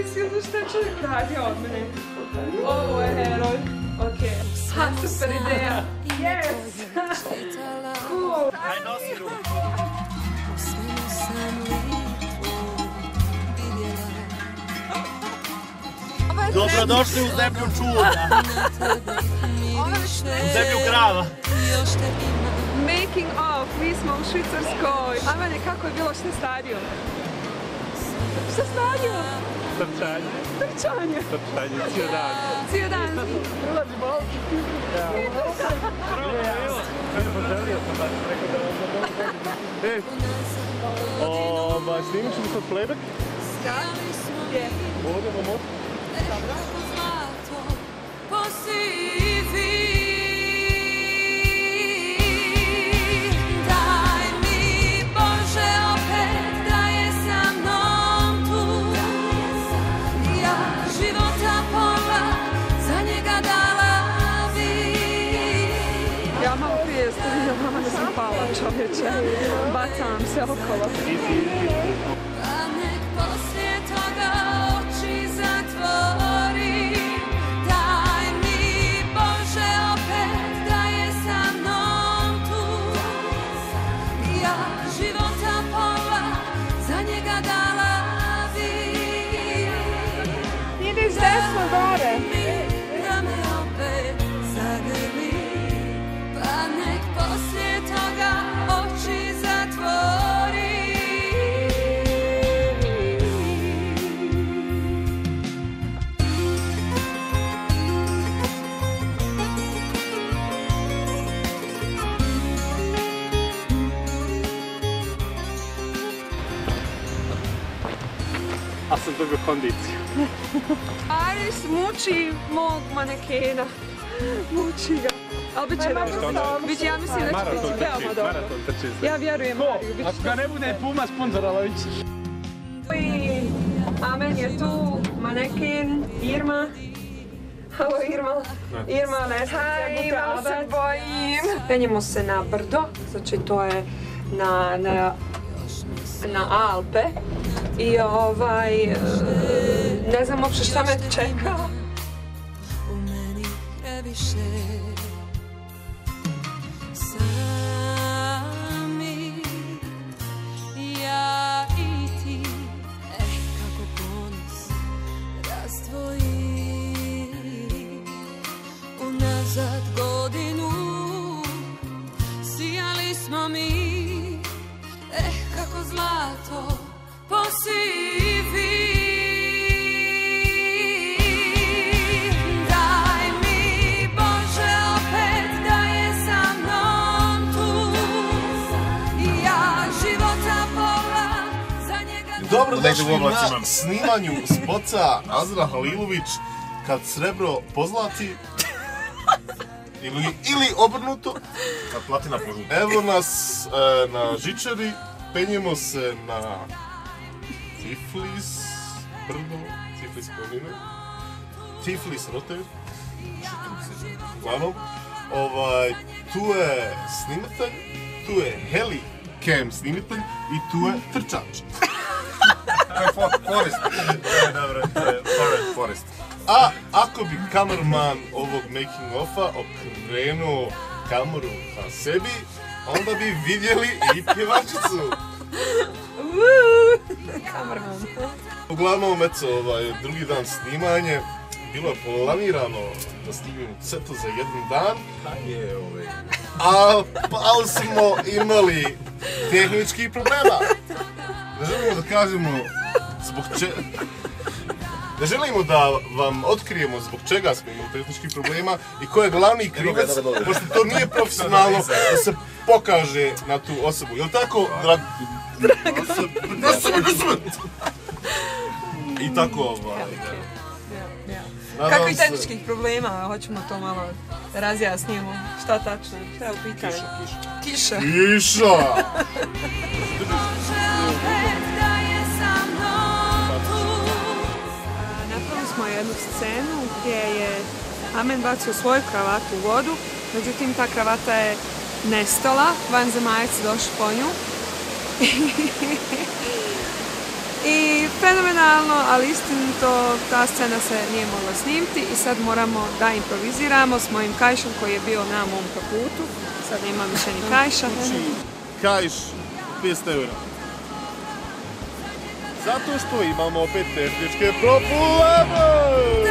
si ono što je čovjek radio od mene. Ovo je heroj. Okej. Ha, super ideja. Yes! Cool. Aj, nosi ruku. Dobrodošli u zemlju čuda. U zemlju krava. Making of, mi smo u Švicarskoj. Amane, kako je bilo, što je stadio? Što je stadio? Trčanje. Trčanje. Trčanje, cijel dan. Cijel dan. Ulazi bol. Poželio sam baš, rekao da vam snimit ćemo sad playback. Da? Gdje? Ovdje vam moći. Dobro. Ja malo prije stavljam mama da sam pala, čovječe. Bacam se okolo. Ideš desno gore. A sam dobio kondiciju. Aris muči mog manekena. Muči ga. Ali bit će dobro. Ja mislim da će biti veoma dobro. Maraton trči. Ja vjerujem Mariju. Ako ga ne bude Puma sponzorala, ići. Amen je tu, maneken, Irma. Halo Irma. Irma, ne znam se Irma se bojim. Penjemo se na brdo, znači to je na Alpe. I ne znam uopće šta me čeka. U meni previše sami ja i ti, kako ponos razdvoji. Unazad godinu sijali smo mi, kako zlato posivi. Daj mi Bože opet da je sa mnom tu. Ja života pola za njega. Dobrodošli na snimanju spoca Azra Halilović kad srebro pozlati. Ili obrnuto. Kad platina pozlati. Evo nas na žičari. Penjemo se na Tiflis brdo, Tiflis planine, Tiflis roter. Uglavnom, tu je snimatelj, tu je heli cam snimatelj i tu je trčač. To je Forest. Dobro, to je Forest. A ako bi kamerman ovog making offa okrenuo kameru ka sebi, onda bi vidjeli i pjevačicu. Kamerman. Uglavnom, eto, drugi dan snimanje. Bilo je planirano da snimimo ceto za jedan dan. Ali smo imali tehničkih problema. Ne želimo da kažemo zbog čega. Ne želimo da vam otkrijemo zbog čega smo imali tehničkih problema i ko je glavni krivac, pošto to nije profesionalno da se pokaže na tu osobu. Jel' tako, dragi? I tako, Kako i tehničkih problema, hoćemo to malo da razjasnijemo. Šta tačno, šta je u pitanju? Kiša. Napravili smo jednu scenu gdje je Amen bacio svoju kravatu u vodu, međutim ta kravata je nestala, vanzemaljac došao po nju. I fenomenalno, ali istinito, ta scena se nije mogla snimiti i sad moramo da improviziramo s mojim kajšom koji je bio na mom kaputu. Sad nema više ni kajša. Kajš 500 eura. Zato što imamo opet tehničke probleme!